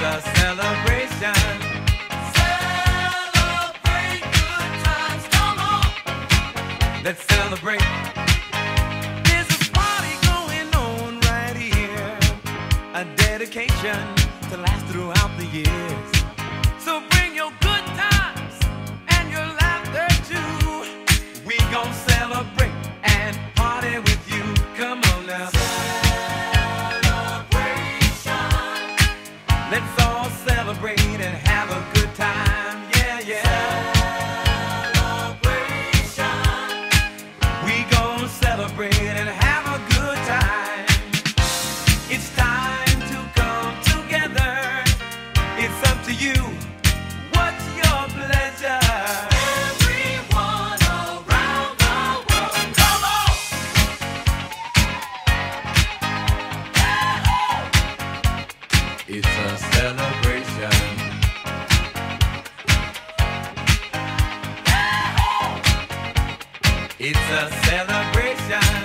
a celebration. Celebrate good times, come on. Let's celebrate. There's a party going on right here, a dedication to last throughout the years. So bring your good times and your laughter too. We gon' celebrate and party with you. Come on now. Let's all celebrate and have a good time, yeah, yeah. Celebration. We gon' celebrate and have a good time. It's time to come together. It's up to you. What's your pleasure? Everyone around the world, come on! It's a celebration. It's a celebration.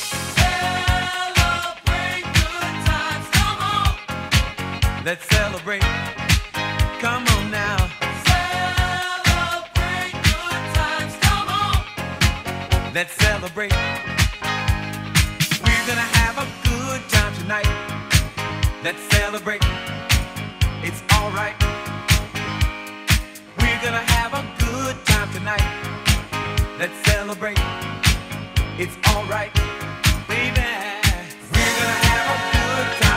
Celebrate good times, come on. Let's celebrate. Come on now. Celebrate good times, come on. Let's celebrate. We're gonna have a good time tonight. Let's celebrate. It's alright. We're gonna have a good time tonight. Let's celebrate. It's alright, baby. We're gonna have a good time.